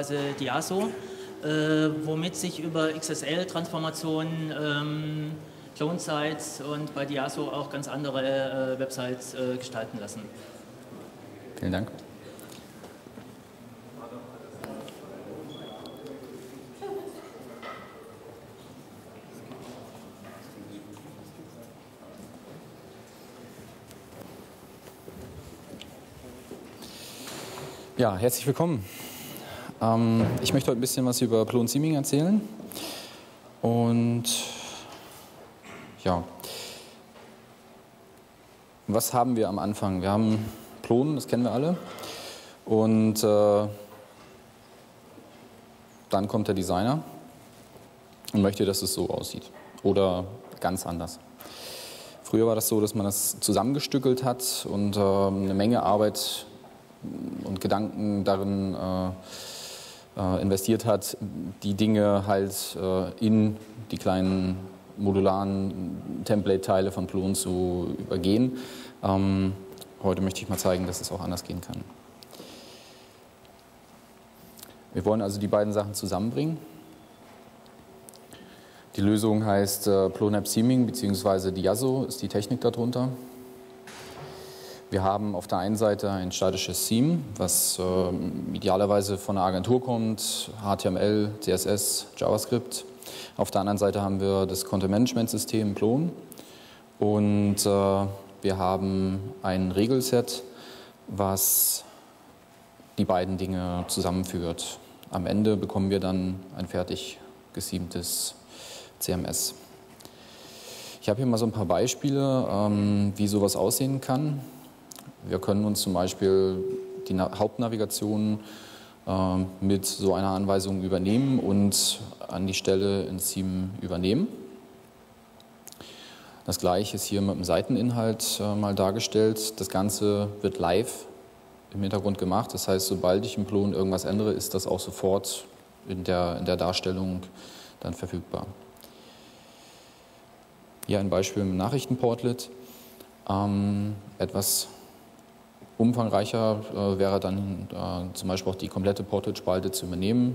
Diaso, womit sich über XSL-Transformationen Clone-Sites und bei Diaso auch ganz andere Websites gestalten lassen. Vielen Dank. Ja, herzlich willkommen. Ich möchte heute ein bisschen was über Plon Theming erzählen. Und ja, was haben wir am Anfang? Wir haben Plon, das kennen wir alle. Und dann kommt der Designer und möchte, dass es so aussieht. Oder ganz anders. Früher war das so, dass man das zusammengestückelt hat und eine Menge Arbeit und Gedanken darin investiert hat, die Dinge halt in die kleinen modularen Template-Teile von Plon zu übergehen. Heute möchte ich mal zeigen, dass es auch anders gehen kann. Wir wollen also die beiden Sachen zusammenbringen. Die Lösung heißt Plon App Theming bzw. Diaso ist die Technik darunter. Wir haben auf der einen Seite ein statisches Theme, was idealerweise von einer Agentur kommt, HTML, CSS, JavaScript. Auf der anderen Seite haben wir das Content-Management-System Plon und wir haben ein Regelset, was die beiden Dinge zusammenführt. Am Ende bekommen wir dann ein fertig gethemtes CMS. Ich habe hier mal so ein paar Beispiele, wie sowas aussehen kann. Wir können uns zum Beispiel die Hauptnavigation mit so einer Anweisung übernehmen und an die Stelle ins Theme übernehmen. Das gleiche ist hier mit dem Seiteninhalt mal dargestellt. Das Ganze wird live im Hintergrund gemacht. Das heißt, sobald ich im Plon irgendwas ändere, ist das auch sofort in der Darstellung dann verfügbar. Hier ein Beispiel mit dem Nachrichtenportlet. Etwas umfangreicher wäre dann zum Beispiel auch die komplette Portlet-Spalte zu übernehmen.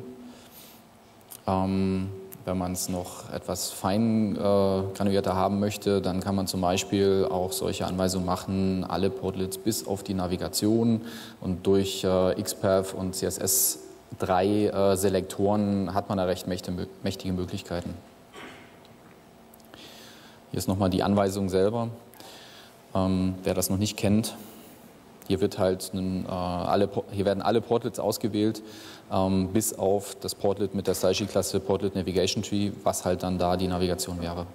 Wenn man es noch etwas fein granulierter haben möchte, dann kann man zum Beispiel auch solche Anweisungen machen, alle Portlets bis auf die Navigation, und durch XPath und CSS3 Selektoren hat man da recht mächtige Möglichkeiten. Hier ist nochmal die Anweisung selber. Wer das noch nicht kennt, hier werden alle Portlets ausgewählt, bis auf das Portlet mit der Style-Sheet-Klasse Portlet Navigation Tree, was halt dann da die Navigation wäre.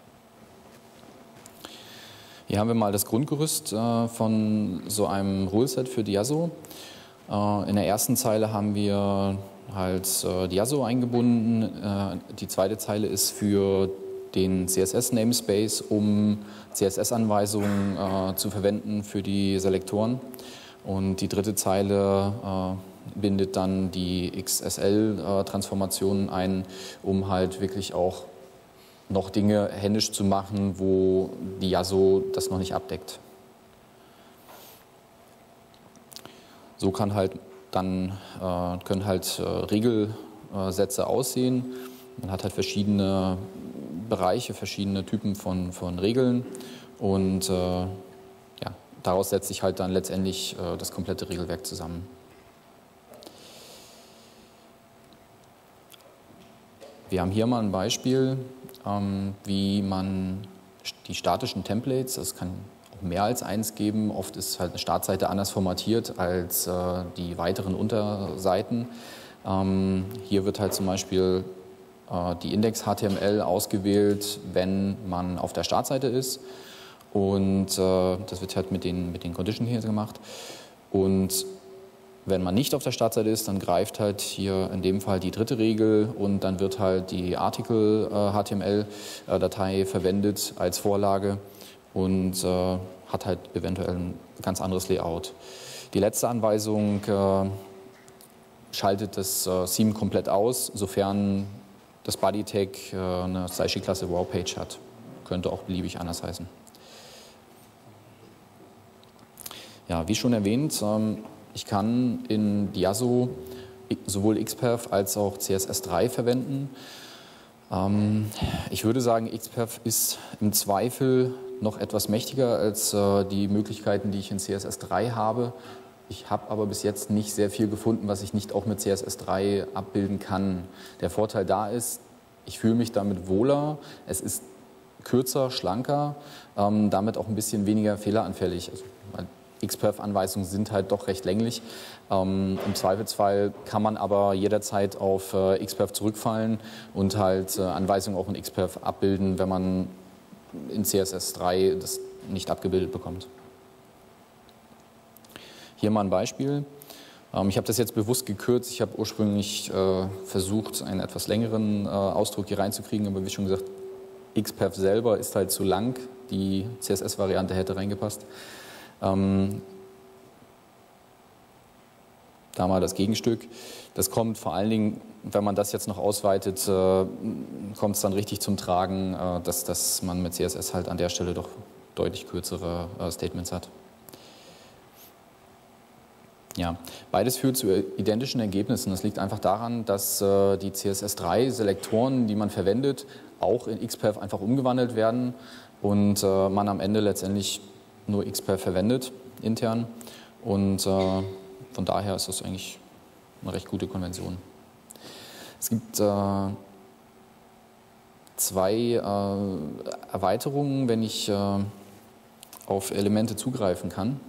Hier haben wir mal das Grundgerüst von so einem Ruleset für Diaso. In der ersten Zeile haben wir halt Diaso eingebunden. Die zweite Zeile ist für den CSS-Namespace, um CSS-Anweisungen zu verwenden für die Selektoren. Und die dritte Zeile bindet dann die XSL-Transformationen ein, um halt wirklich auch noch Dinge händisch zu machen, wo Diaso das noch nicht abdeckt. So können halt Regelsätze aussehen. Man hat halt verschiedene Bereiche, verschiedene Typen von Regeln, und daraus setzt sich halt dann letztendlich das komplette Regelwerk zusammen. Wir haben hier mal ein Beispiel, wie man die statischen Templates, das kann auch mehr als eins geben, oft ist halt eine Startseite anders formatiert als die weiteren Unterseiten. Hier wird halt zum Beispiel die Index-HTML ausgewählt, wenn man auf der Startseite ist, und das wird halt mit den Conditions hier gemacht. Und wenn man nicht auf der Startseite ist, dann greift halt hier in dem Fall die dritte Regel, und dann wird halt die Article-HTML-Datei verwendet als Vorlage und hat halt eventuell ein ganz anderes Layout. Die letzte Anweisung schaltet das Theme komplett aus, sofern das Body-Tag eine Style-Sheet-Klasse Wow-Page hat. Könnte auch beliebig anders heißen. Ja, wie schon erwähnt, ich kann in Diaso sowohl XPath als auch CSS3 verwenden. Ich würde sagen, XPath ist im Zweifel noch etwas mächtiger als die Möglichkeiten, die ich in CSS3 habe. Ich habe aber bis jetzt nicht sehr viel gefunden, was ich nicht auch mit CSS3 abbilden kann. Der Vorteil da ist, ich fühle mich damit wohler, es ist kürzer, schlanker, damit auch ein bisschen weniger fehleranfällig. Also, XPath-Anweisungen sind halt doch recht länglich. Im Zweifelsfall kann man aber jederzeit auf XPath zurückfallen und halt Anweisungen auch in XPath abbilden, wenn man in CSS3 das nicht abgebildet bekommt. Hier mal ein Beispiel. Ich habe das jetzt bewusst gekürzt. Ich habe ursprünglich versucht, einen etwas längeren Ausdruck hier reinzukriegen, aber wie schon gesagt, XPath selber ist halt zu lang. Die CSS-Variante hätte reingepasst. Da mal das Gegenstück. Das kommt vor allen Dingen, wenn man das jetzt noch ausweitet, kommt es dann richtig zum Tragen, dass man mit CSS halt an der Stelle doch deutlich kürzere Statements hat. Ja, beides führt zu identischen Ergebnissen. Das liegt einfach daran, dass die CSS3-Selektoren, die man verwendet, auch in XPath einfach umgewandelt werden und man am Ende letztendlich nur XPath verwendet, intern. Und von daher ist das eigentlich eine recht gute Konvention. Es gibt zwei Erweiterungen, wenn ich auf Elemente zugreifen kann.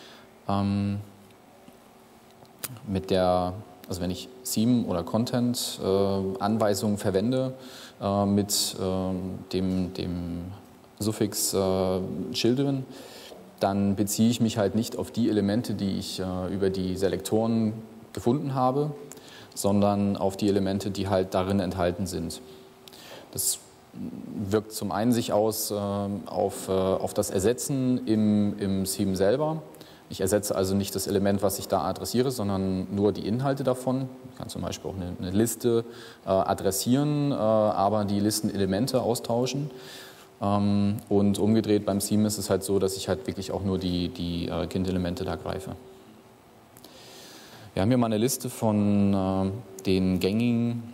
Also wenn ich Theme oder Content Anweisungen verwende mit dem Suffix Children, dann beziehe ich mich halt nicht auf die Elemente, die ich über die Selektoren gefunden habe, sondern auf die Elemente, die halt darin enthalten sind. Das wirkt zum einen sich aus auf das Ersetzen im Theme selber. Ich ersetze also nicht das Element, was ich da adressiere, sondern nur die Inhalte davon. Ich kann zum Beispiel auch eine Liste adressieren, aber die Listenelemente austauschen. Und umgedreht beim Theme ist es halt so, dass ich halt wirklich auch nur die Kind-Elemente da greife. Wir haben hier mal eine Liste von den gängigen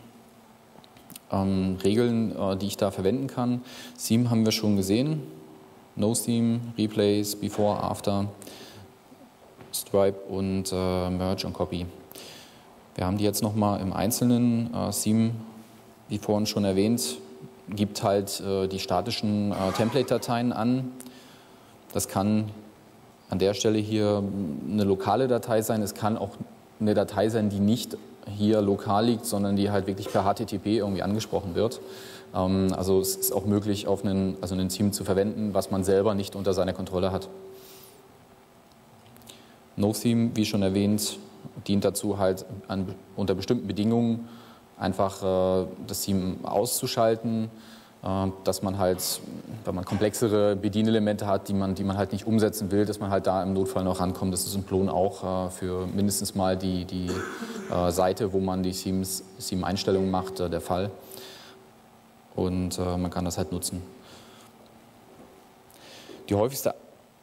Regeln, die ich da verwenden kann. Theme haben wir schon gesehen. No-Theme, Replace, Before, After, Stripe und Merge und Copy. Wir haben die jetzt nochmal im Einzelnen. Theme, wie vorhin schon erwähnt, gibt halt die statischen Template-Dateien an. Das kann an der Stelle hier eine lokale Datei sein. Es kann auch eine Datei sein, die nicht hier lokal liegt, sondern die halt wirklich per HTTP irgendwie angesprochen wird. Also es ist auch möglich, ein Theme zu verwenden, was man selber nicht unter seiner Kontrolle hat. No-Theme, wie schon erwähnt, dient dazu halt unter bestimmten Bedingungen einfach das Theme auszuschalten, dass man halt, wenn man komplexere Bedienelemente hat, die man halt nicht umsetzen will, dass man halt da im Notfall noch rankommt. Das ist in Plon auch für mindestens mal die Seite, wo man die Theme-Einstellungen macht, der Fall. Und man kann das halt nutzen. Die häufigste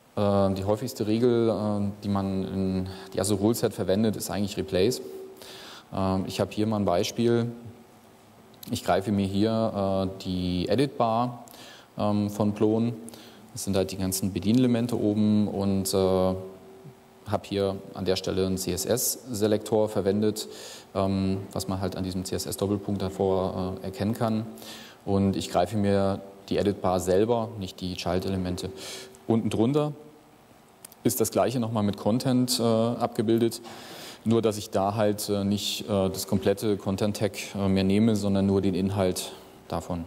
Regel, die man in Yazoo Ruleset verwendet, ist eigentlich Replace. Ich habe hier mal ein Beispiel. Ich greife mir hier die Edit-Bar von Plon. Das sind halt die ganzen Bedienelemente oben und habe hier an der Stelle einen CSS-Selektor verwendet, was man halt an diesem CSS-Doppelpunkt davor erkennen kann. Und ich greife mir die Edit-Bar selber, nicht die Child-Elemente. Unten drunter ist das gleiche nochmal mit Content abgebildet, nur dass ich da halt nicht das komplette Content-Tag mehr nehme, sondern nur den Inhalt davon.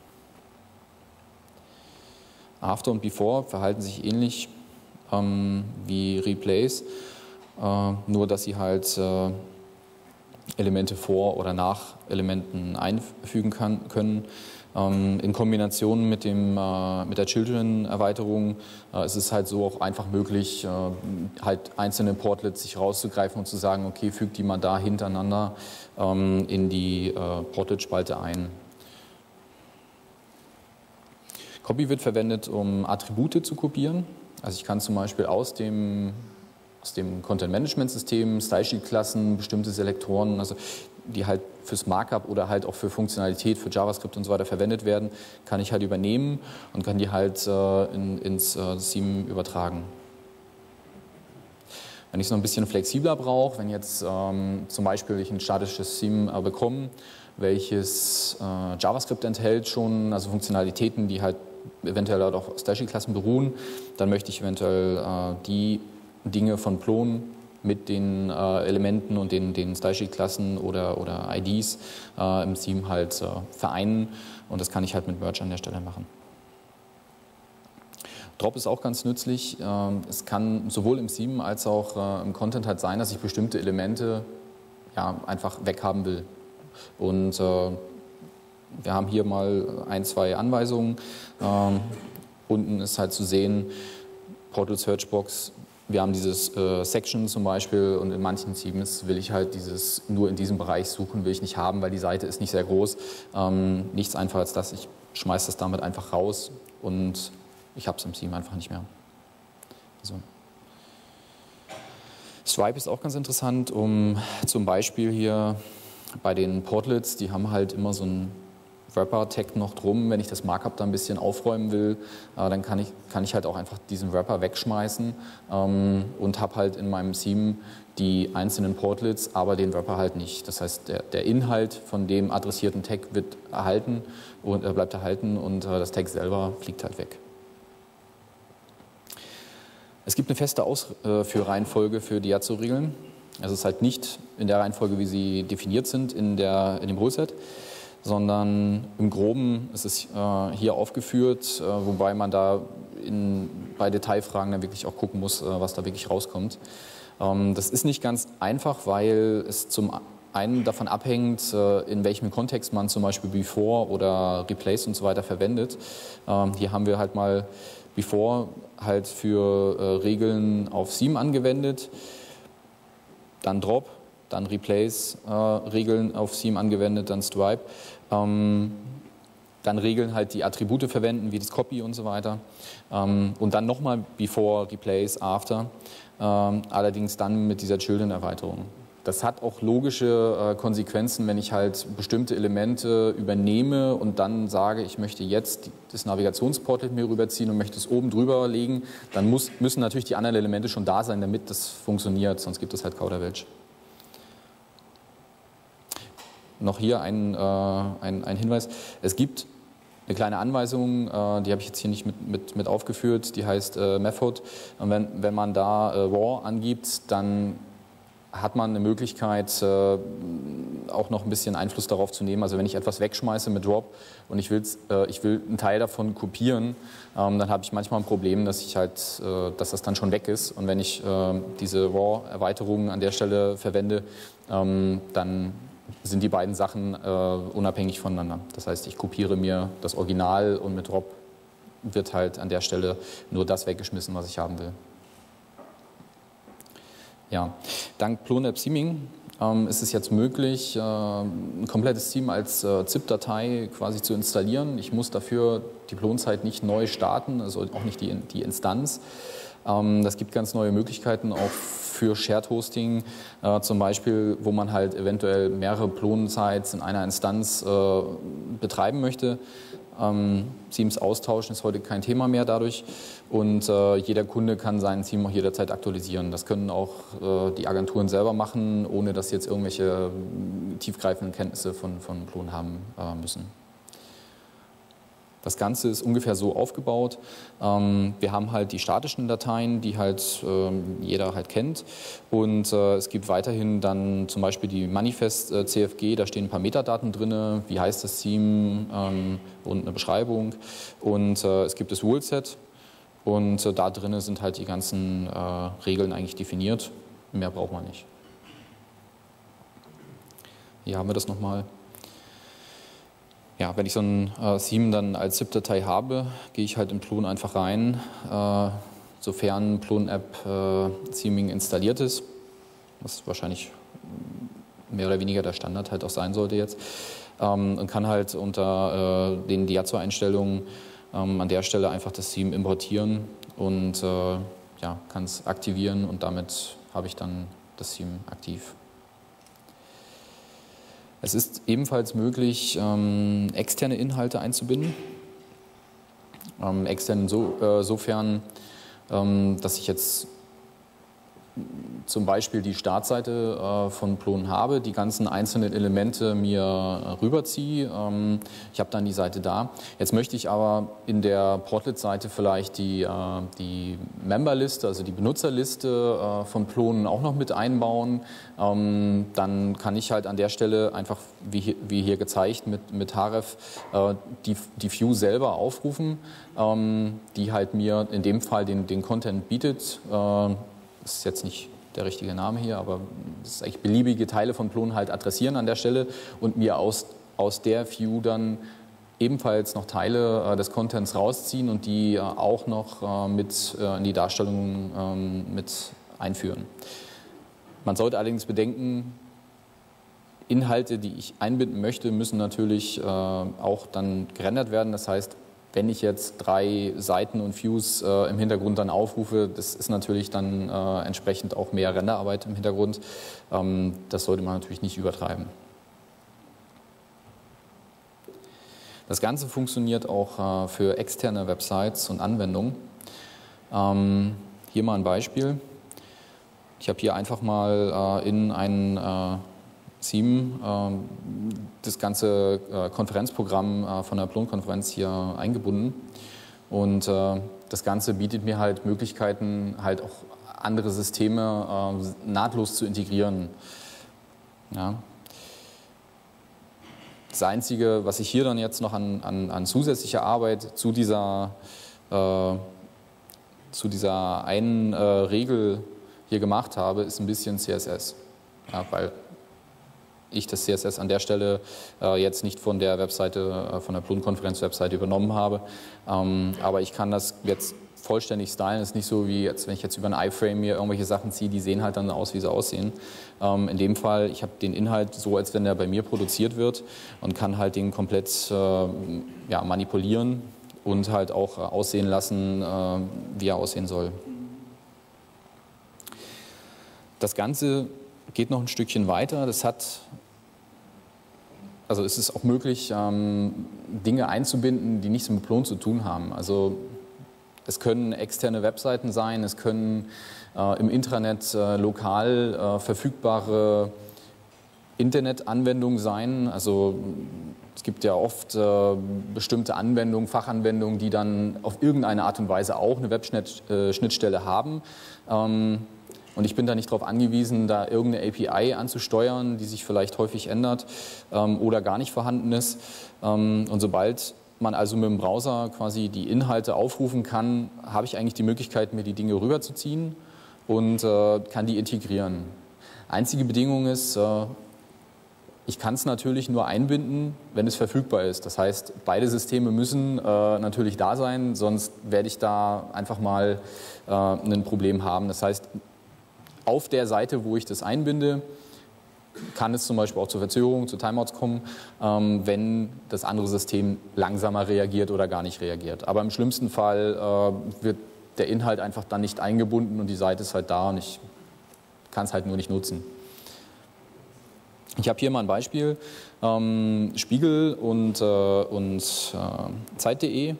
After und Before verhalten sich ähnlich wie Replace, nur dass sie halt Elemente vor oder nach Elementen einfügen können. In Kombination mit der Children-Erweiterung ist es halt so auch einfach möglich, halt einzelne Portlets sich rauszugreifen und zu sagen, okay, füg die mal da hintereinander in die Portlet-Spalte ein. Copy wird verwendet, um Attribute zu kopieren. Also ich kann zum Beispiel aus dem aus dem Content-Management-System, Stylesheet-Klassen, bestimmte Selektoren, also die halt fürs Markup oder halt auch für Funktionalität, für JavaScript und so weiter verwendet werden, kann ich halt übernehmen und kann die halt ins Theme übertragen. Wenn ich es noch ein bisschen flexibler brauche, wenn jetzt zum Beispiel ich ein statisches Theme bekomme, welches JavaScript enthält schon, also Funktionalitäten, die halt eventuell halt auf Stylesheet-Klassen beruhen, dann möchte ich eventuell die Dinge von Plon mit den Elementen und den Stylesheet-Klassen oder IDs im Theme halt vereinen und das kann ich halt mit Merge an der Stelle machen. Drop ist auch ganz nützlich. Es kann sowohl im Theme als auch im Content halt sein, dass ich bestimmte Elemente ja, einfach weghaben will. Und wir haben hier mal 1, 2 Anweisungen. Unten ist halt zu sehen, Portal Searchbox. Wir haben dieses Section zum Beispiel und in manchen Themes will ich halt dieses nur in diesem Bereich suchen, will ich nicht haben, weil die Seite ist nicht sehr groß. Nichts einfacher als das. Ich schmeiße das damit einfach raus und ich habe es im Theme einfach nicht mehr. Also. Stripe ist auch ganz interessant, um zum Beispiel hier bei den Portlets, die haben halt immer so ein Wrapper-Tag noch drum. Wenn ich das Markup da ein bisschen aufräumen will, dann kann ich halt auch einfach diesen Wrapper wegschmeißen und habe halt in meinem Theme die einzelnen Portlets, aber den Wrapper halt nicht. Das heißt, der Inhalt von dem adressierten Tag wird erhalten und bleibt erhalten und das Tag selber fliegt halt weg. Es gibt eine feste Ausführreihenfolge für die Yazoo-Regeln. Also es ist halt nicht in der Reihenfolge, wie sie definiert sind in dem Rule-Set, sondern im Groben ist es hier aufgeführt, wobei man da bei Detailfragen dann wirklich auch gucken muss, was da wirklich rauskommt. Das ist nicht ganz einfach, weil es zum einen davon abhängt, in welchem Kontext man zum Beispiel Before oder Replace und so weiter verwendet. Hier haben wir halt mal Before halt für Regeln auf Theme angewendet, dann Drop, dann Replace Regeln auf Theme angewendet, dann Stripe, dann Regeln halt die Attribute verwenden, wie das Copy und so weiter und dann nochmal Before, Replace, After, allerdings dann mit dieser Children-Erweiterung. Das hat auch logische Konsequenzen, wenn ich halt bestimmte Elemente übernehme und dann sage, ich möchte jetzt das Navigationsportal mir rüberziehen und möchte es oben drüber legen, dann müssen natürlich die anderen Elemente schon da sein, damit das funktioniert, sonst gibt es halt Kauderwelsch. Noch hier ein Hinweis. Es gibt eine kleine Anweisung, die habe ich jetzt hier nicht mit aufgeführt, die heißt Method. Und wenn man da raw angibt, dann hat man eine Möglichkeit, auch noch ein bisschen Einfluss darauf zu nehmen. Also wenn ich etwas wegschmeiße mit Drop und ich will einen Teil davon kopieren, dann habe ich manchmal ein Problem, dass das dann schon weg ist. Und wenn ich diese RAW-Erweiterungen an der Stelle verwende, dann sind die beiden Sachen unabhängig voneinander. Das heißt, ich kopiere mir das Original und mit Drop wird halt an der Stelle nur das weggeschmissen, was ich haben will. Ja, dank Plon Theming ist es jetzt möglich, ein komplettes Theme als ZIP-Datei quasi zu installieren. Ich muss dafür die Plon-Site nicht neu starten, also auch nicht die Instanz. Das gibt ganz neue Möglichkeiten auch für Shared Hosting, zum Beispiel, wo man halt eventuell mehrere Plon-Sites in einer Instanz betreiben möchte. Themes austauschen ist heute kein Thema mehr dadurch und jeder Kunde kann sein Theme auch jederzeit aktualisieren. Das können auch die Agenturen selber machen, ohne dass sie jetzt irgendwelche tiefgreifenden Kenntnisse von Plon haben müssen. Das Ganze ist ungefähr so aufgebaut. Wir haben halt die statischen Dateien, die halt jeder halt kennt. Und es gibt weiterhin dann zum Beispiel die Manifest CFG, da stehen ein paar Metadaten drin, wie heißt das Theme und eine Beschreibung. Und es gibt das Rule-Set und da drin sind halt die ganzen Regeln eigentlich definiert. Mehr braucht man nicht. Hier haben wir das nochmal. Ja, wenn ich so ein Theme dann als ZIP-Datei habe, gehe ich halt in Plon einfach rein, sofern Plon-App Theming installiert ist, was wahrscheinlich mehr oder weniger der Standard halt auch sein sollte jetzt, und kann halt unter den Yazoo-Einstellungen an der Stelle einfach das Theme importieren und ja, kann es aktivieren und damit habe ich dann das Theme aktiv. Es ist ebenfalls möglich, externe Inhalte einzubinden. Extern insofern, dass ich jetzt zum Beispiel die Startseite von Plon habe, die ganzen einzelnen Elemente mir rüberziehe. Ich habe dann die Seite da. Jetzt möchte ich aber in der Portlet-Seite vielleicht die Memberliste, also die Benutzerliste von Plon auch noch mit einbauen. Dann kann ich halt an der Stelle einfach, wie hier gezeigt, mit href die View selber aufrufen, die halt mir in dem Fall den Content bietet. Das ist jetzt nicht der richtige Name hier, aber das ist eigentlich beliebige Teile von Plon halt adressieren an der Stelle und mir aus der View dann ebenfalls noch Teile des Contents rausziehen und die auch noch mit in die Darstellung mit einführen. Man sollte allerdings bedenken, Inhalte, die ich einbinden möchte, müssen natürlich auch dann gerendert werden. Das heißt, wenn ich jetzt 3 Seiten und Views im Hintergrund dann aufrufe, das ist natürlich dann entsprechend auch mehr Renderarbeit im Hintergrund. Das sollte man natürlich nicht übertreiben. Das Ganze funktioniert auch für externe Websites und Anwendungen. Hier mal ein Beispiel. Ich habe hier einfach mal in ein Theme das ganze Konferenzprogramm von der Plon-Konferenz hier eingebunden. Und das Ganze bietet mir halt Möglichkeiten, halt auch andere Systeme nahtlos zu integrieren. Ja. Das Einzige, was ich hier dann jetzt noch an zusätzlicher Arbeit zu dieser einen Regel hier gemacht habe, ist ein bisschen CSS. Ja, weil ich das CSS an der Stelle jetzt nicht von der Webseite, von der Plon-Konferenz-Webseite übernommen habe. Aber ich kann das jetzt vollständig stylen. Es ist nicht so, wie jetzt, wenn ich jetzt über ein iframe mir irgendwelche Sachen ziehe, die sehen halt dann aus, wie sie aussehen. In dem Fall, ich habe den Inhalt so, als wenn der bei mir produziert wird und kann halt den komplett ja, manipulieren und halt auch aussehen lassen, wie er aussehen soll. Das Ganze geht noch ein Stückchen weiter. Also es ist auch möglich, Dinge einzubinden, die nichts mit Plon zu tun haben. Also es können externe Webseiten sein, es können im Intranet lokal verfügbare Internetanwendungen sein. Also es gibt ja oft bestimmte Anwendungen, Fachanwendungen, die dann auf irgendeine Art und Weise auch eine Webschnittstelle haben. Und ich bin da nicht darauf angewiesen, da irgendeine API anzusteuern, die sich vielleicht häufig ändert oder gar nicht vorhanden ist. Und sobald man also mit dem Browser quasi die Inhalte aufrufen kann, habe ich eigentlich die Möglichkeit, mir die Dinge rüberzuziehen und kann die integrieren. Einzige Bedingung ist, ich kann es natürlich nur einbinden, wenn es verfügbar ist. Das heißt, beide Systeme müssen natürlich da sein, sonst werde ich da einfach mal ein Problem haben. Das heißt, auf der Seite, wo ich das einbinde, kann es zum Beispiel auch zur Verzögerung, zu Timeouts kommen, wenn das andere System langsamer reagiert oder gar nicht reagiert. Aber im schlimmsten Fall wird der Inhalt einfach dann nicht eingebunden und die Seite ist halt da und ich kann es halt nur nicht nutzen. Ich habe hier mal ein Beispiel, Spiegel und Zeit.de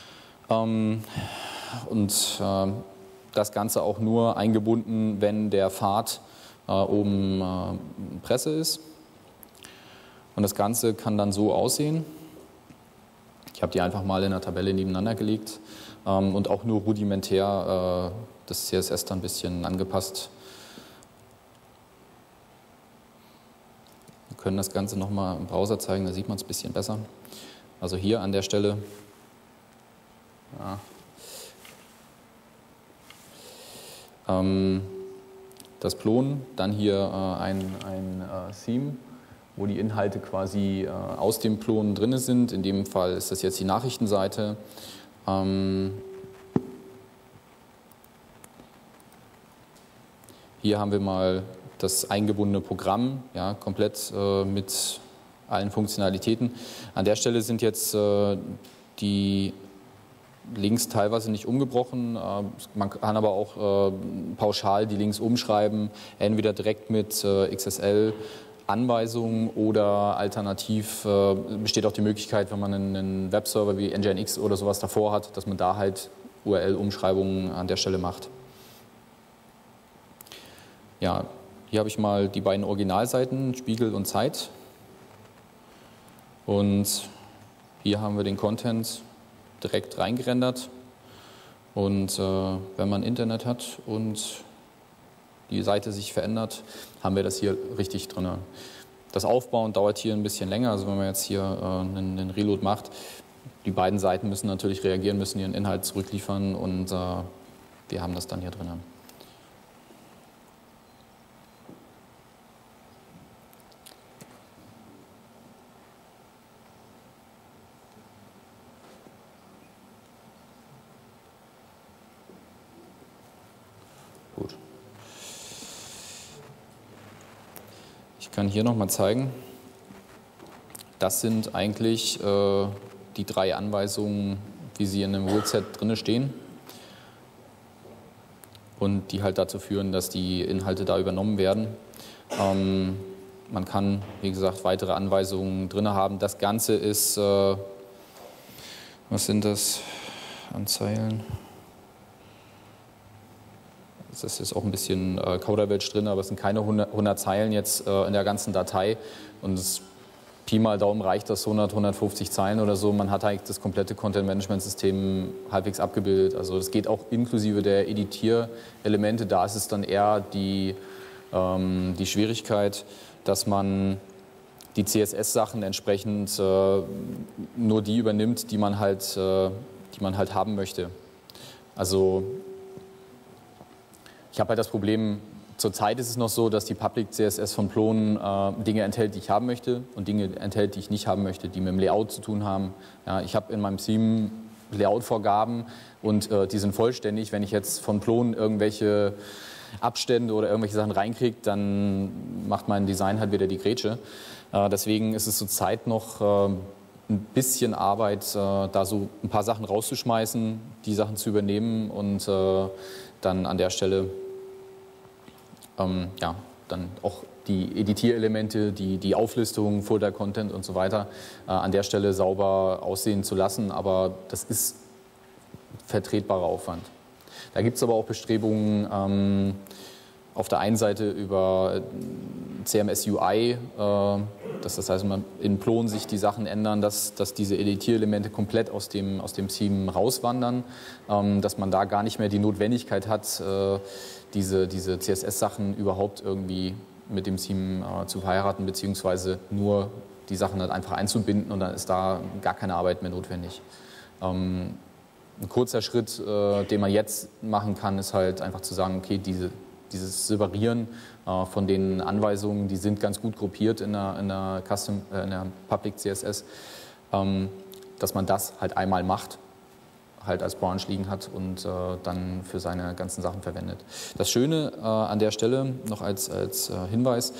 und das Ganze auch nur eingebunden, wenn der Pfad oben Presse ist. Und das Ganze kann dann so aussehen. Ich habe die einfach mal in der Tabelle nebeneinander gelegt und auch nur rudimentär das CSS dann ein bisschen angepasst. Wir können das Ganze nochmal im Browser zeigen, da sieht man es ein bisschen besser. Also hier an der Stelle. Ja. Das Plon, dann hier ein Theme, wo die Inhalte quasi aus dem Plon drin sind. In dem Fall ist das jetzt die Nachrichtenseite. Hier haben wir mal das eingebundene Programm, ja, komplett mit allen Funktionalitäten. An der Stelle sind jetzt die Links teilweise nicht umgebrochen. Man kann aber auch pauschal die Links umschreiben, entweder direkt mit XSL Anweisungen oder alternativ besteht auch die Möglichkeit, wenn man einen Webserver wie Nginx oder sowas davor hat, dass man da halt URL-Umschreibungen an der Stelle macht. Ja, hier habe ich mal die beiden Originalseiten, Spiegel und Zeit. Und hier haben wir den Content direkt reingerendert. Und wenn man Internet hat und die Seite sich verändert, haben wir das hier richtig drin. Das Aufbauen dauert hier ein bisschen länger, also wenn man jetzt hier einen Reload macht, die beiden Seiten müssen natürlich reagieren, müssen ihren Inhalt zurückliefern und wir haben das dann hier drin. Gut. Ich kann hier nochmal zeigen, das sind eigentlich die 3 Anweisungen, wie sie in einem Rule-Set drin stehen und die halt dazu führen, dass die Inhalte da übernommen werden. Man kann, wie gesagt, weitere Anweisungen drin haben. Das Ganze ist, was sind das an Zeilen? Das ist auch ein bisschen Kauderwelsch drin, aber es sind keine 100 Zeilen jetzt in der ganzen Datei. Und das Pi mal Daumen reicht das 100, 150 Zeilen oder so. Man hat eigentlich das komplette Content-Management-System halbwegs abgebildet. Also das geht auch inklusive der Editierelemente. Da ist es dann eher die Schwierigkeit, dass man die CSS-Sachen entsprechend nur die übernimmt, die man halt haben möchte. Also ich habe halt das Problem, zurzeit ist es noch so, dass die Public CSS von Plon Dinge enthält, die ich haben möchte und Dinge enthält, die ich nicht haben möchte, die mit dem Layout zu tun haben. Ja, ich habe in meinem Theme Layout-Vorgaben und die sind vollständig. Wenn ich jetzt von Plon irgendwelche Abstände oder irgendwelche Sachen reinkriege, dann macht mein Design halt wieder die Grätsche. Deswegen ist es zurzeit noch ein bisschen Arbeit, da so ein paar Sachen rauszuschmeißen, die Sachen zu übernehmen und dann an der Stelle ja, dann auch die Editierelemente, die Auflistung, Folder-Content und so weiter an der Stelle sauber aussehen zu lassen. Aber das ist vertretbarer Aufwand. Da gibt es aber auch Bestrebungen auf der einen Seite über CMS UI, das heißt, in Plon sich die Sachen ändern, dass diese Editierelemente komplett aus dem Theme rauswandern, dass man da gar nicht mehr die Notwendigkeit hat, diese CSS-Sachen überhaupt irgendwie mit dem Theme zu verheiraten, beziehungsweise nur die Sachen halt einfach einzubinden und dann ist da gar keine Arbeit mehr notwendig. Ein kurzer Schritt, den man jetzt machen kann, ist halt einfach zu sagen, okay, dieses Separieren von den Anweisungen, die sind ganz gut gruppiert in der Public CSS, dass man das halt einmal macht, halt als Branch liegen hat und dann für seine ganzen Sachen verwendet. Das Schöne an der Stelle noch als Hinweis,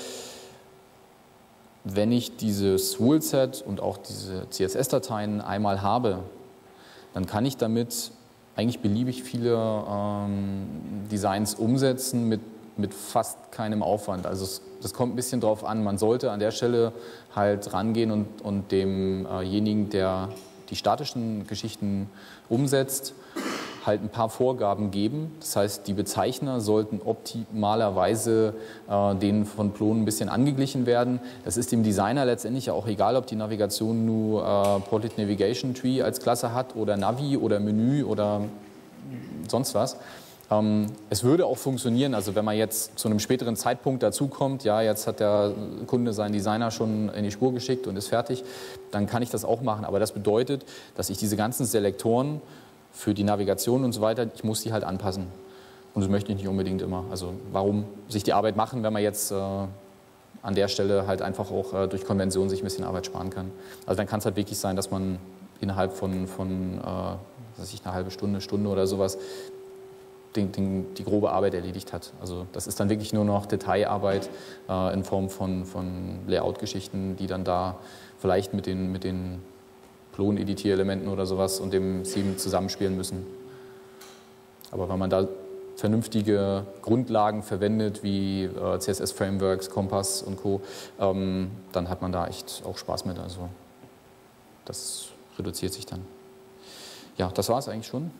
wenn ich dieses Rule-Set und auch diese CSS-Dateien einmal habe, dann kann ich damit eigentlich beliebig viele Designs umsetzen mit fast keinem Aufwand. Also das kommt ein bisschen drauf an. Man sollte an der Stelle halt rangehen und demjenigen, der die statischen Geschichten umsetzt, halt ein paar Vorgaben geben. Das heißt, die Bezeichner sollten optimalerweise denen von Plon ein bisschen angeglichen werden. Das ist dem Designer letztendlich auch egal, ob die Navigation nur Portrait Navigation Tree als Klasse hat oder Navi oder Menü oder sonst was. Es würde auch funktionieren, also wenn man jetzt zu einem späteren Zeitpunkt dazukommt, ja, jetzt hat der Kunde seinen Designer schon in die Spur geschickt und ist fertig, dann kann ich das auch machen. Aber das bedeutet, dass ich diese ganzen Selektoren für die Navigation und so weiter, ich muss die halt anpassen. Und das möchte ich nicht unbedingt immer. Also warum sich die Arbeit machen, wenn man jetzt an der Stelle halt einfach auch durch Konvention sich ein bisschen Arbeit sparen kann. Also dann kann es halt wirklich sein, dass man innerhalb von einer halben Stunde oder sowas die grobe Arbeit erledigt hat. Also das ist dann wirklich nur noch Detailarbeit in Form von Layout-Geschichten, die dann da vielleicht mit den Plon-Editierelementen oder sowas und dem Theme zusammenspielen müssen. Aber wenn man da vernünftige Grundlagen verwendet, wie CSS-Frameworks, Kompass und Co., dann hat man da echt auch Spaß mit. Also das reduziert sich dann. Ja, das war es eigentlich schon.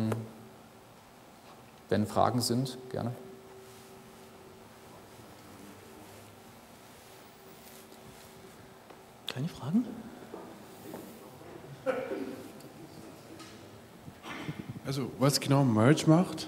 Wenn Fragen sind, gerne. Keine Fragen? Also, was genau Merge macht,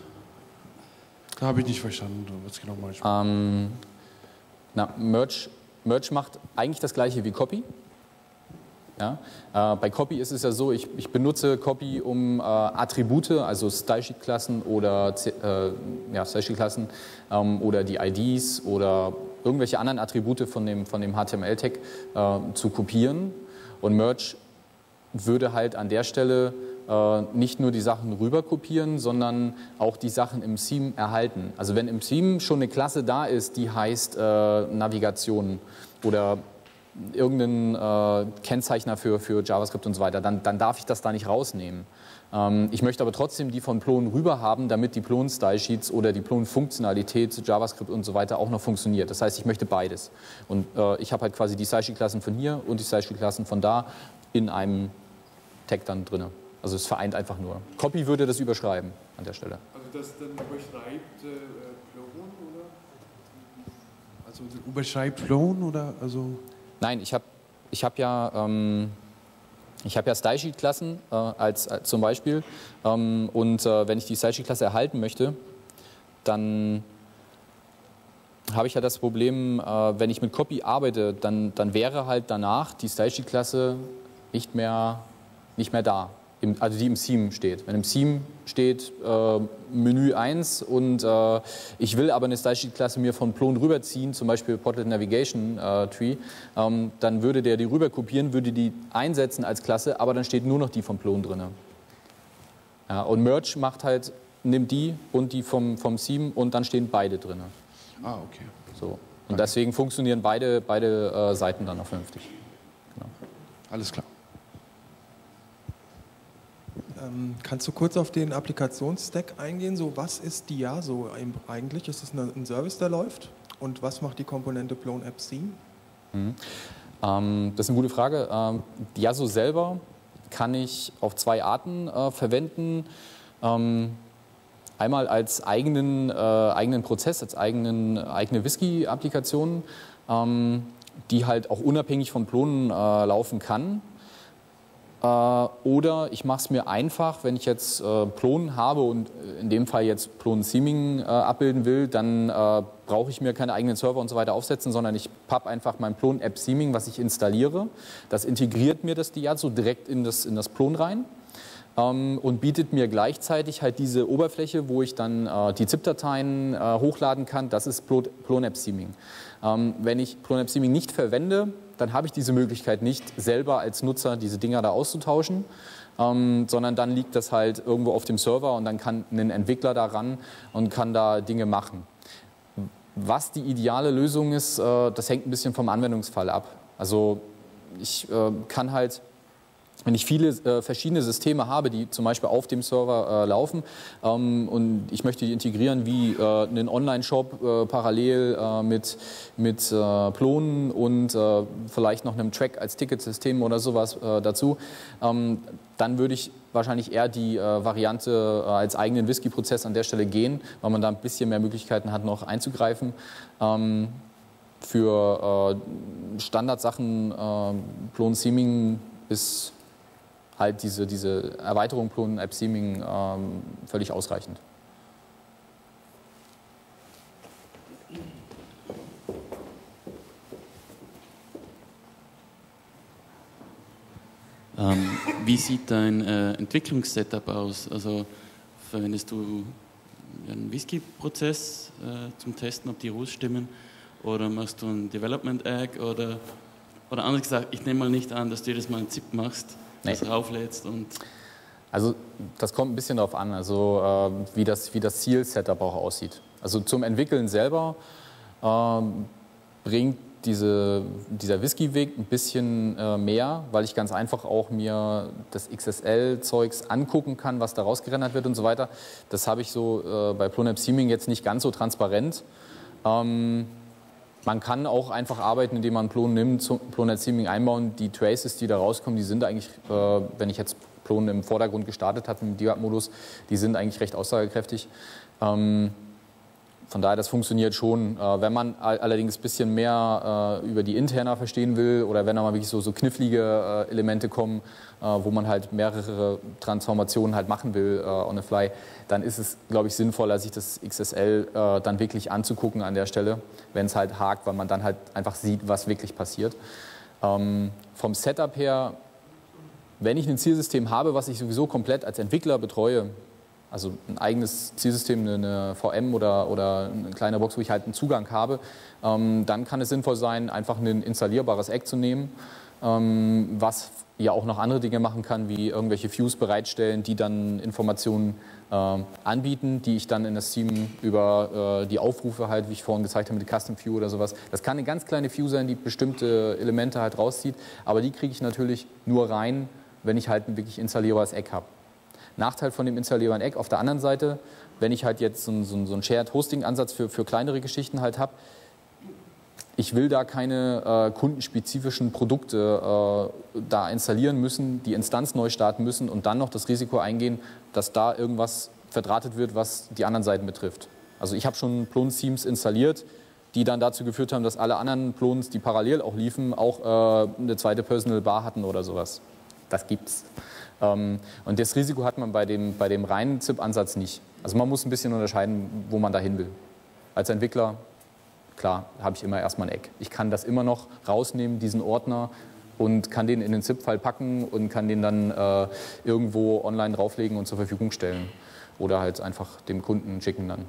da habe ich nicht verstanden, was genau Merge macht. Merge macht eigentlich das gleiche wie Copy. Ja? Bei Copy ist es ja so, ich benutze Copy, um Attribute, also Stylesheet-Klassen oder Stylesheet-Klassen oder die IDs oder irgendwelche anderen Attribute von dem HTML-Tag zu kopieren. Und Merge würde halt an der Stelle nicht nur die Sachen rüber kopieren, sondern auch die Sachen im Theme erhalten. Also wenn im Theme schon eine Klasse da ist, die heißt Navigation oder irgendein Kennzeichner für JavaScript und so weiter, dann darf ich das da nicht rausnehmen. Ich möchte aber trotzdem die von Plon rüber haben, damit die Plon-Stylesheets oder die Plon-Funktionalität, JavaScript und so weiter auch noch funktioniert. Das heißt, ich möchte beides. Und ich habe halt quasi die Stylesheet-Klassen von hier und die Stylesheet-Klassen von da in einem Tag dann drin. Also es vereint einfach nur. Copy würde das überschreiben an der Stelle. Also das dann überschreibt Plon oder? Also überschreibt Plon oder? Also nein, ich hab ja Stylesheet-Klassen als zum Beispiel und wenn ich die Stylesheet-Klasse erhalten möchte, dann habe ich ja das Problem, wenn ich mit Copy arbeite, dann wäre halt danach die Stylesheet-Klasse nicht mehr da, also die im Theme steht. Wenn im Theme steht Menü 1 und ich will aber eine Stylesheet-Klasse mir von Plon rüberziehen, zum Beispiel Portlet Navigation Tree, dann würde der die rüber kopieren, würde die einsetzen als Klasse, aber dann steht nur noch die von Plon drin. Ja, und Merge nimmt die und die vom Theme und dann stehen beide drin. ah, okay. So. Und deswegen funktionieren beide Seiten dann auch vernünftig. Genau. Alles klar. Kannst du kurz auf den Applikationsstack eingehen? So, was ist die Yaso eigentlich? Ist das ein Service, der läuft? Und was macht die Komponente Plon App Theme? Das ist eine gute Frage. Die Yaso selber kann ich auf zwei Arten verwenden. Einmal als eigenen Prozess, als eigene Whisky-Applikation, die halt auch unabhängig von Plon laufen kann. Oder ich mache es mir einfach, wenn ich jetzt Plon habe und in dem Fall jetzt Plon Theming abbilden will, dann brauche ich mir keine eigenen Server und so weiter aufsetzen, sondern ich pappe einfach mein Plon App Theming, was ich installiere. Das integriert mir das Diazo direkt in das Plon rein und bietet mir gleichzeitig halt diese Oberfläche, wo ich dann die ZIP-Dateien hochladen kann. Das ist Plon App Theming. Wenn ich Plon App Theming nicht verwende, dann habe ich diese Möglichkeit nicht, selber als Nutzer diese Dinger da auszutauschen, sondern dann liegt das halt irgendwo auf dem Server und dann kann ein Entwickler da ran und kann da Dinge machen. Was die ideale Lösung ist, das hängt ein bisschen vom Anwendungsfall ab. Also ich kann halt, wenn ich viele verschiedene Systeme habe, die zum Beispiel auf dem Server laufen und ich möchte die integrieren wie einen Online-Shop parallel mit Plon und vielleicht noch einem Track als Ticketsystem oder sowas dazu, dann würde ich wahrscheinlich eher die Variante als eigenen Whisky-Prozess an der Stelle gehen, weil man da ein bisschen mehr Möglichkeiten hat, noch einzugreifen. Für Standardsachen, Plon Theming ist halt diese Erweiterung Plon App Theming völlig ausreichend. Wie sieht dein Entwicklungssetup aus? Also verwendest du einen Whisky-Prozess zum Testen, ob die Rules stimmen? Oder machst du ein Development Egg? Oder anders gesagt, ich nehme mal nicht an, dass du jedes Mal ein ZIP machst, das rauflädst und... Also das kommt ein bisschen darauf an, also wie das Ziel-Setup auch aussieht. Also zum Entwickeln selber bringt dieser Whisky-Weg ein bisschen mehr, weil ich ganz einfach auch mir das XSL-Zeugs angucken kann, was da rausgerendert wird und so weiter. Das habe ich so bei PloNapp Theming jetzt nicht ganz so transparent. Man kann auch einfach arbeiten, indem man Plon nimmt, PloNapp Theming einbauen. Die Traces, die da rauskommen, die sind eigentlich, wenn ich jetzt Plon im Vordergrund gestartet habe im Debug-Modus, die sind eigentlich recht aussagekräftig. Von daher, das funktioniert schon. Wenn man allerdings ein bisschen mehr über die Interna verstehen will oder wenn da mal wirklich so knifflige Elemente kommen, wo man halt mehrere Transformationen halt machen will on the fly, dann ist es, glaube ich, sinnvoller, sich das XSL dann wirklich anzugucken an der Stelle, wenn es halt hakt, weil man dann halt einfach sieht, was wirklich passiert. Vom Setup her, wenn ich ein Zielsystem habe, was ich sowieso komplett als Entwickler betreue, also ein eigenes Zielsystem, eine VM oder eine kleine Box, wo ich halt einen Zugang habe, dann kann es sinnvoll sein, einfach ein installierbares Eck zu nehmen, was ja auch noch andere Dinge machen kann, wie irgendwelche Views bereitstellen, die dann Informationen anbieten, die ich dann in das Theme über die Aufrufe halt, wie ich vorhin gezeigt habe, mit der Custom View oder sowas. Das kann eine ganz kleine View sein, die bestimmte Elemente halt rauszieht, aber die kriege ich natürlich nur rein, wenn ich halt ein wirklich installierbares Eck habe. Nachteil von dem installierbaren Eck auf der anderen Seite, wenn ich halt jetzt so einen Shared-Hosting-Ansatz für kleinere Geschichten halt habe, ich will da keine kundenspezifischen Produkte da installieren müssen, die Instanz neu starten müssen und dann noch das Risiko eingehen, dass da irgendwas verdrahtet wird, was die anderen Seiten betrifft. Also ich habe schon Plon-Themes installiert, die dann dazu geführt haben, dass alle anderen Plons, die parallel auch liefen, auch eine zweite Personal Bar hatten oder sowas. Das gibt's. Und das Risiko hat man bei dem reinen ZIP-Ansatz nicht. Also man muss ein bisschen unterscheiden, wo man da hin will. Als Entwickler, klar, habe ich immer erstmal ein Eck. Ich kann das immer noch rausnehmen, diesen Ordner, und kann den in den ZIP-File packen und kann den dann irgendwo online drauflegen und zur Verfügung stellen. Oder halt einfach dem Kunden schicken dann.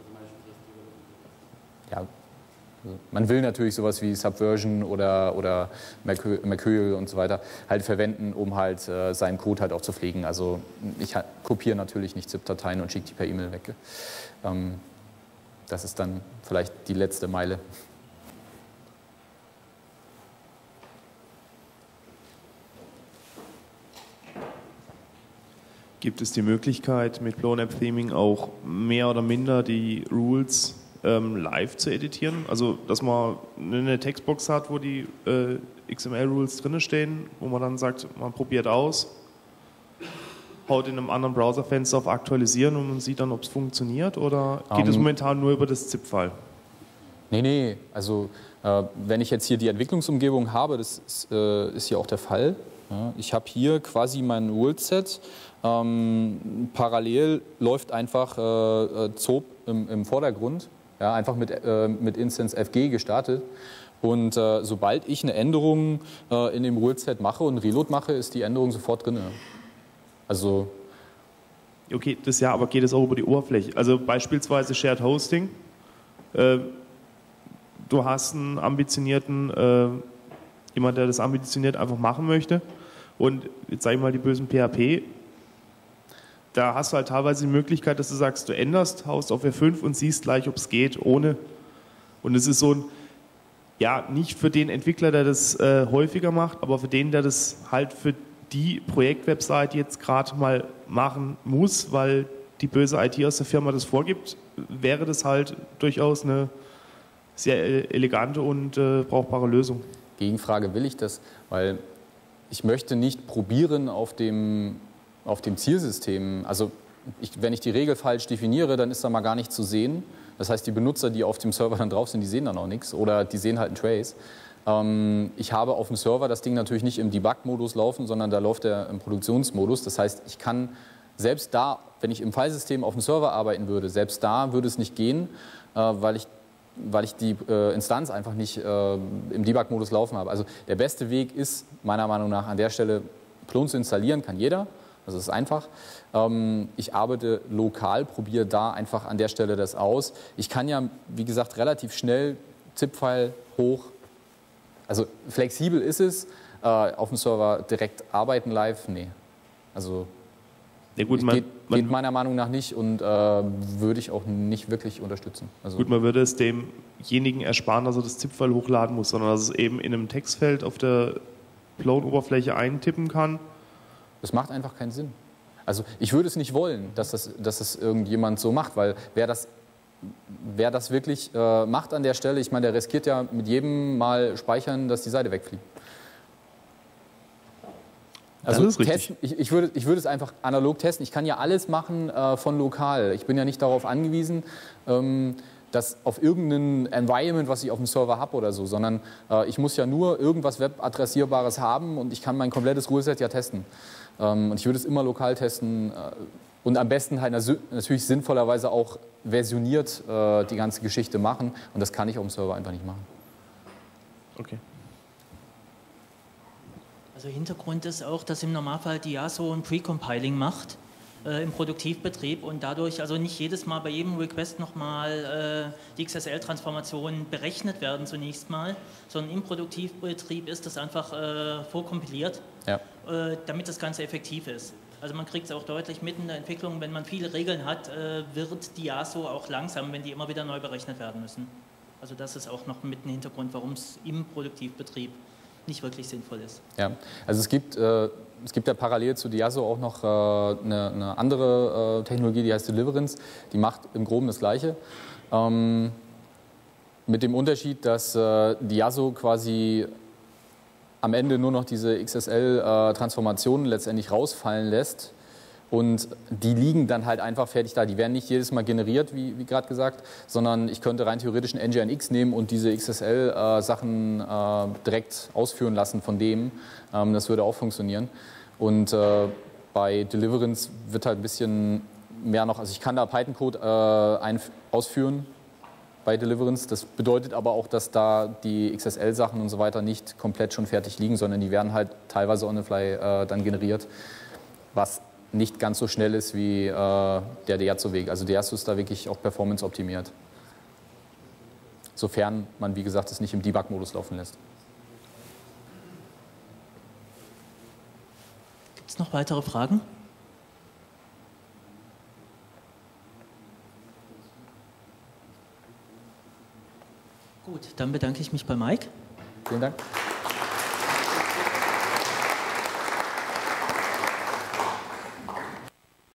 Ja. Man will natürlich sowas wie Subversion oder Mercurial und so weiter halt verwenden, um halt seinen Code halt auch zu pflegen. Also ich kopiere natürlich nicht ZIP-Dateien und schicke die per E-Mail weg. Das ist dann vielleicht die letzte Meile. Gibt es die Möglichkeit, mit PloNapp Theming auch mehr oder minder die Rules live zu editieren? Also, dass man eine Textbox hat, wo die XML-Rules drin stehen, wo man dann sagt, man probiert aus, haut in einem anderen Browserfenster auf Aktualisieren und man sieht dann, ob es funktioniert? Oder geht es momentan nur über das ZIP-File? Nee. Also, wenn ich jetzt hier die Entwicklungsumgebung habe, das ist hier auch der Fall. Ja, ich habe hier quasi mein Rule-Set. Parallel läuft einfach ZOP im Vordergrund. Ja, einfach mit Instance FG gestartet. Und sobald ich eine Änderung in dem Rule-Set mache und Reload mache, ist die Änderung sofort drin. Also okay, das ja, aber geht es auch über die Oberfläche? Also beispielsweise Shared Hosting. Du hast einen ambitionierten, jemand, der das ambitioniert einfach machen möchte. Und jetzt sage ich mal die bösen PHP. Da hast du halt teilweise die Möglichkeit, dass du sagst, du änderst, haust auf F5 und siehst gleich, ob es geht, ohne. Und es ist so ein, ja, nicht für den Entwickler, der das häufiger macht, aber für den, der das halt für die Projektwebsite jetzt gerade mal machen muss, weil die böse IT aus der Firma das vorgibt, wäre das halt durchaus eine sehr elegante und brauchbare Lösung. Gegenfrage, will ich das? Weil ich möchte nicht probieren auf dem Zielsystem, also wenn ich die Regel falsch definiere, dann ist da mal gar nichts zu sehen. Das heißt, die Benutzer, die auf dem Server dann drauf sind, die sehen dann auch nichts oder die sehen halt einen Trace. Ich habe auf dem Server das Ding natürlich nicht im Debug-Modus laufen, sondern da läuft er im Produktionsmodus. Das heißt, ich kann selbst da, wenn ich im Filesystem auf dem Server arbeiten würde, selbst da würde es nicht gehen, weil ich die Instanz einfach nicht im Debug-Modus laufen habe. Also der beste Weg ist meiner Meinung nach an der Stelle, Plon zu installieren, kann jeder. Also es ist einfach. Ich arbeite lokal, probiere da einfach an der Stelle das aus. Ich kann ja, wie gesagt, relativ schnell ZIP-File hoch. Also flexibel ist es. Auf dem Server direkt arbeiten live? Nee. Also ja, gut, geht meiner Meinung nach nicht und würde ich auch nicht wirklich unterstützen. Also gut, man würde es dem demjenigen ersparen, dass er das ZIP-File hochladen muss, sondern dass es eben in einem Textfeld auf der Plone-Oberfläche eintippen kann. Das macht einfach keinen Sinn. Also ich würde es nicht wollen, dass das irgendjemand so macht, weil wer das wirklich macht an der Stelle, ich meine, der riskiert ja mit jedem Mal speichern, dass die Seite wegfliegt. Also das ist richtig. Testen, ich würde es einfach analog testen. Ich kann ja alles machen von lokal. Ich bin ja nicht darauf angewiesen, dass auf irgendein Environment, was ich auf dem Server habe oder so, sondern ich muss ja nur irgendwas Web-Adressierbares haben und ich kann mein komplettes Rule-Set ja testen. Und ich würde es immer lokal testen und am besten halt natürlich sinnvollerweise auch versioniert die ganze Geschichte machen. Und das kann ich auf dem Server einfach nicht machen. Okay. Also Hintergrund ist auch, dass im Normalfall die IASO ein Pre-Compiling macht im Produktivbetrieb und dadurch also nicht jedes Mal bei jedem Request nochmal die XSL-Transformationen berechnet werden zunächst mal, sondern im Produktivbetrieb ist das einfach vorkompiliert, Ja. damit das Ganze effektiv ist. Also man kriegt es auch deutlich mit in der Entwicklung, wenn man viele Regeln hat, wird die IASO auch langsam, wenn die immer wieder neu berechnet werden müssen. Also das ist auch noch mit ein Hintergrund, warum es im Produktivbetrieb nicht wirklich sinnvoll ist. Ja, also es gibt ja parallel zu Diaso auch noch eine andere Technologie, die heißt Deliverance. Die macht im Groben das Gleiche. Mit dem Unterschied, dass Diaso quasi am Ende nur noch diese XSL-Transformationen letztendlich rausfallen lässt. Und die liegen dann halt einfach fertig da. Die werden nicht jedes Mal generiert, wie gerade gesagt, sondern ich könnte rein theoretisch ein Nginx nehmen und diese XSL-Sachen direkt ausführen lassen von dem. Das würde auch funktionieren. Und bei Deliverance wird halt ein bisschen mehr noch, also ich kann da Python-Code ausführen bei Deliverance. Das bedeutet aber auch, dass da die XSL-Sachen und so weiter nicht komplett schon fertig liegen, sondern die werden halt teilweise on the fly dann generiert, was nicht ganz so schnell ist wie der Diazo-Weg. Also Diazo ist da wirklich auch performance-optimiert. Sofern man, wie gesagt, es nicht im Debug-Modus laufen lässt. Gibt es noch weitere Fragen? Gut, dann bedanke ich mich bei Mike. Vielen Dank.